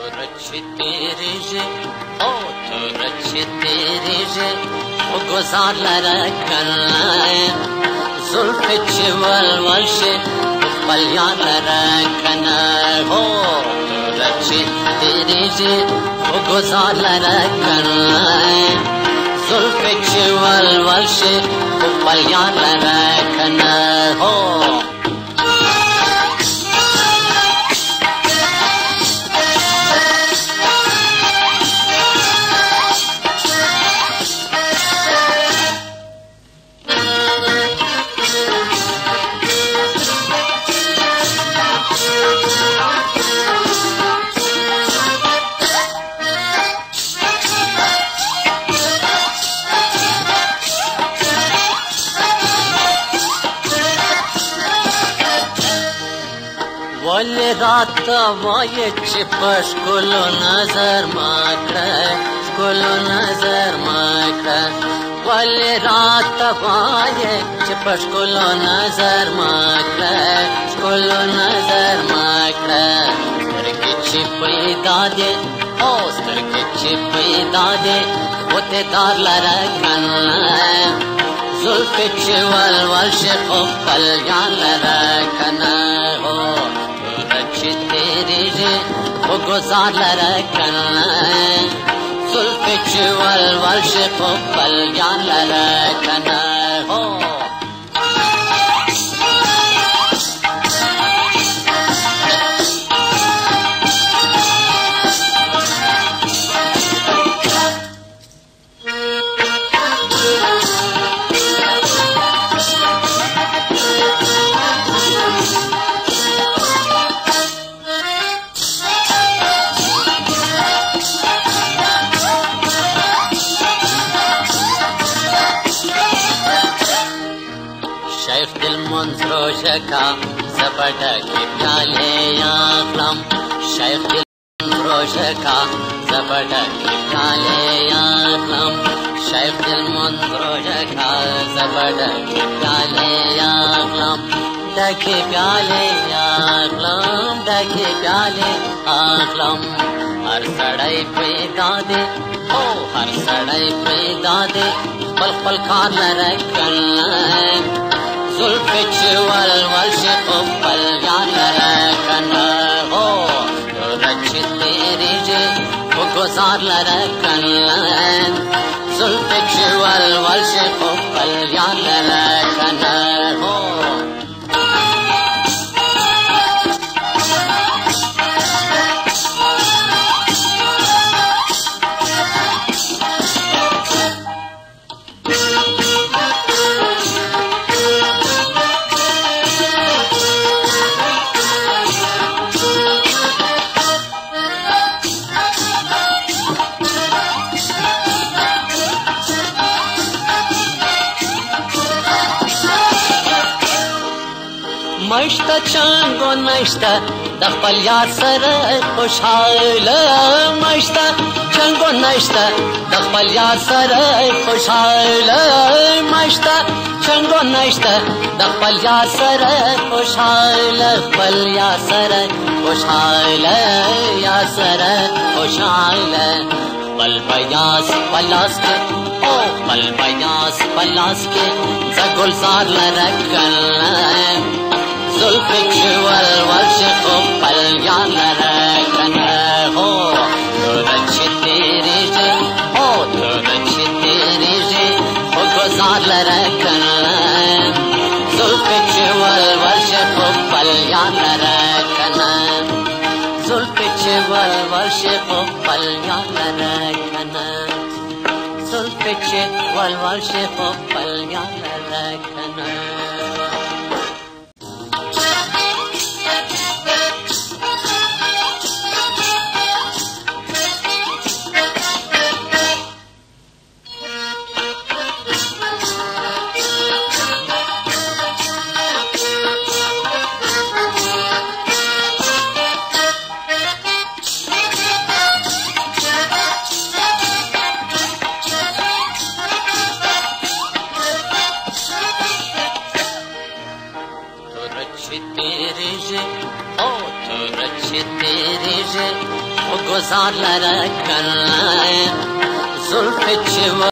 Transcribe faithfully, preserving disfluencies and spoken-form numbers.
رچتیریجه او تو رچتیریجه و گذار لرکنه زلف چه ولولشه بلیان لرکنه او تو رچتیریجه و گذار لرکنه زلف چه ولولشه بلیان لرکنه او ولی رات وای چی پش کلو نظر مکره کلو نظر مکره ولی رات وای چی پش کلو نظر مکره کلو نظر مکره سترگی چی پیدا دی او سترگی چی پیدا دی وته دار لرکنه زلف چی ولول شی خوب پلیان لرکنه رچتیریجه و گذار لرکنه زلف چی ولول شی خوب پلیان لرکنه का सबड़ के प्याले आखलम शेख दिल रोश का सबड़ के प्याले आखलम शेख दिल रोश का सबड़ के प्याले आखलम डके प्याले आखलम डके प्याले आखलम हर सड़ाई पे दादे ओ हर सड़ाई पे दादे पल पल खान रखना زلف چه ولول شی خوب پلیان لرکنه او رچتیریجه و گذار لرکنه زلف چه ولول شی خوب پلیان لرکنه او مشته چنگو نشته د خپل یار سره خوشحاله مشته چنگو نشته د خپل یار سره خوشحاله مشته چنگو نشته د خپل یار سره خوشحاله خپل یار سره خوشحاله یار سره خوشحاله خپل بیاس پلاس کې او خپل بیاس پلاس کې ز ګلزار لرکنه زلف چه ولول شی خوب پلیان لرکنه هو تو رچتیریجه او تو رچتیریجه و گذار لرکنه زلف چه ولول شی خوب پلیان لرکنه زلف چه ولول شی خوب پلیان لرکنه زلف چه ولول شی خوب پلیان لرکنه तेरे जे ओ तो रचे तेरे जे ओ गुजार लरा करना जुल्फ